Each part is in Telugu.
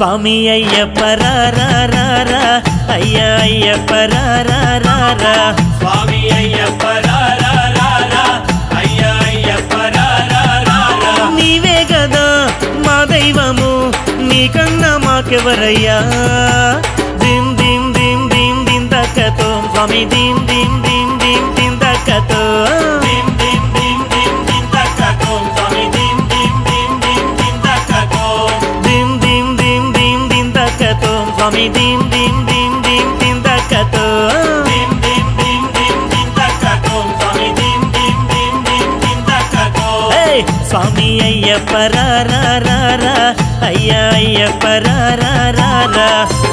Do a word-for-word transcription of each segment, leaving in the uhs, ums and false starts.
స్వామి అయ్యప్ప రా రా రా రా అయ్యా అయ్యప్ప రా రా రా రా స్వామి అయ్యప్ప రా రా రా రా అయ్యా అయ్యప్ప రా రా రా రా నీవే కదా మా దైవము నీకన్నా మాకెవరయ్యా దిం దిం దిం దిం దిం దక్కతో స్వామి దిం దిం దిం దిం దిం దక్కతో దిం దిం దిం దిం దిం దక్కతో స్వామి దిం దిం దిం దిం దిం దక్కతో దిం దిం దిం దిం దిం దక్కతో స్వామి దిం దిం దిం దిం దిం దక్కతో దిం దిం దిం దిం దిం దక్కతో స్వామి దిం దిం దిం దిం దిం దక్కతో ఏయ్ స్వామి అయ్యప్ప రా రా రా రా అయ్యా అయ్యప్ప రా రా రా రా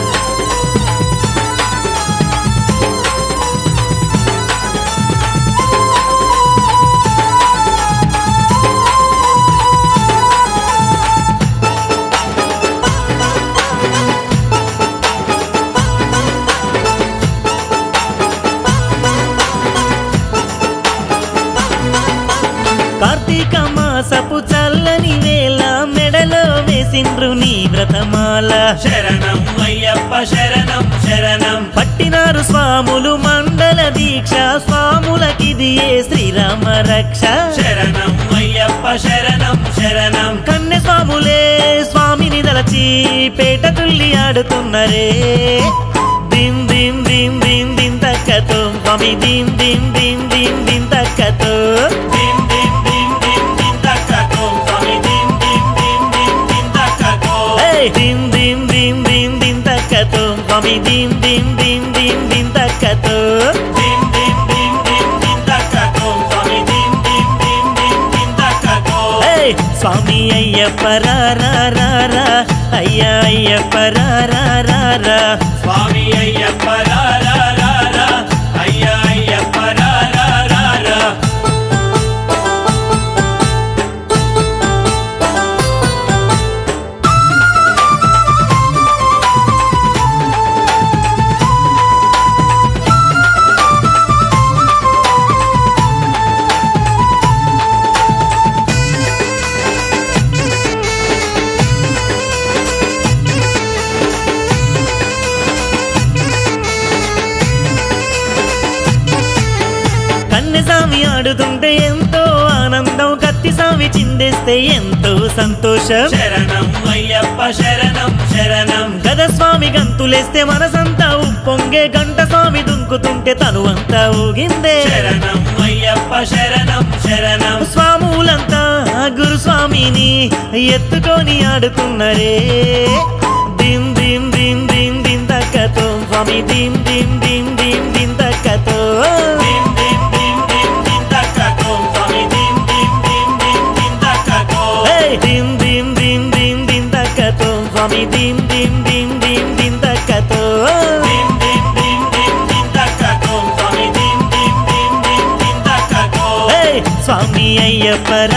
కార్తీక మాసపు చల్లని వేళ మెడలో వేసిండ్రు నీ వ్రతమాల శరణం అయ్యప్ప శరణం శరణం పట్టినారు స్వాములు మండల దీక్ష స్వాములకిది ఏ శ్రీరామ రక్ష శరణం అయ్యప్ప శరణం శరణం కన్నె స్వాములే స్వామిని దలచి పేట తుల్లి ఆడుతున్నరే దిం దిం దిం దిం దిం తక్కతో స్వామి దిం దిం దిం దిం దిం తక్కతో దిం దిం దిం దిం దిం దక్కతో స్వామి దిం దిం దిం దిం దిం దక్కతో ఏయ్ దిం దిం దిం దిం దిం తక్కతో స్వామి దిం దిం దిం దిం దిం తక్కతో దిం దిం దిం దిం దిం దక్కతో స్వామి దిం దిం దిం దిం దిం దక్కతో ఏయ్ స్వామి అయ్యప్ప రా రా రా రా అయ్యా అయ్యప్ప రా రా రా రా స్వామి అయ్యప్ప రా రా రా రా అయ్యా అయ్యప్ప రా రా రా రా స్వామి ఆడుతుంటే ఎంతో ఆనందం కత్తి స్వామి చిందేస్తే ఎంతో సంతోషం శరణం అయ్యప్ప శరణం శరణం గద స్వామి గంతులేస్తే మనసంతా ఉప్పొంగే గంట స్వామి దుంకుతుంటే తను అంతా ఊగిందే శరణం అయ్యప్ప శరణం శరణం స్వాములంతా గురుస్వామిని ఎత్తుకొని ఆడుతున్నరే దిం దిం దిం దిం దిం దక్కతో స్వామి దిం దిం దిం దిం దిం దక్కతో దిం దిం దిం దిం దిం దక్కతో స్వామి దిం దిం దిం దిం దిం దక్కతో ఏయ్ దిం దిం దిం దిం దిం దక్కతో స్వామి దిం దిం దిం దిం దిం దక్కతో దిం దిం దిం దిం దిం దక్కతో స్వామి దిం దిం దిం దిం దిం దక్కతో ఏయ్ స్వామి అయ్యప్ప రా రా రా రా అయ్యా అయ్యప్ప రా రా రా రా స్వామి అయ్యప్ప రా రా రా రా అయ్యా అయ్యప్ప రా రా రా రా స్వామి అయ్యప్ప రా రా రా రా అయ్యా అయ్యప్ప రా రా రా రా స్వామి అయ్యప్ప రా రా రా రా అయ్యా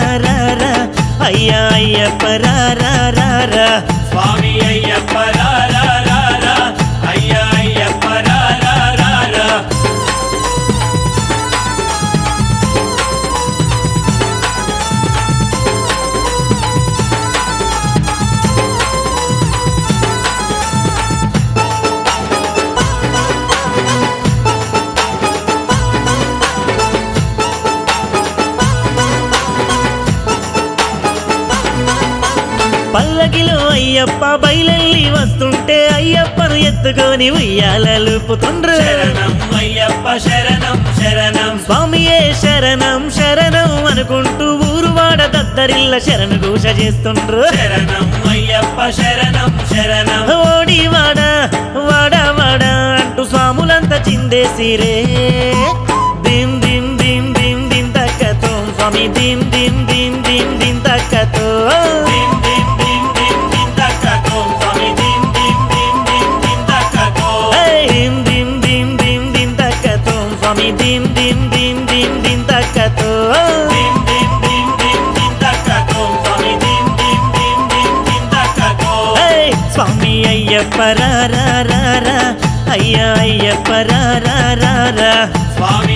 పల్లకిలో అయ్యప్ప బయలెల్లి వస్తుంటే అయ్యప్పను ఎత్తుకొని ఉయ్యాలలుపుతుండ్రు శరణం అయ్యప్ప శరణం శరణం స్వామియే శరణం శరణం అనుకుంటూ ఊరువాడ దద్దరిల్ల శరణు ఘోష చేస్తుండ్రు శరణం అయ్యప్ప శరణం శరణం ఓడి వాడ వాడ వాడ అంటూ స్వాములంతా చిందేసిరే దిం దిం దిం దిం దిం దక్కతో స్వామి దిం దిం దిం దిం దిం దక్కతో దిం దిం దిం దిం దిం దక్కతో స్వామి దిం దిం దిం దిం దిం దక్కతో ఏయ్ దిం దిం దిం దిం దిం దక్కతో స్వామి దిం దిం దిం దిం దిం దక్కతో దిం దిం దిం దిం దిం దక్కతో స్వామి దిం దిం దిం దిం దిం దక్కతో ఏయ్ స్వామి అయ్యప్ప రా రా రా రా అయ్యా అయ్యప్ప రా రా రా రా స్వామి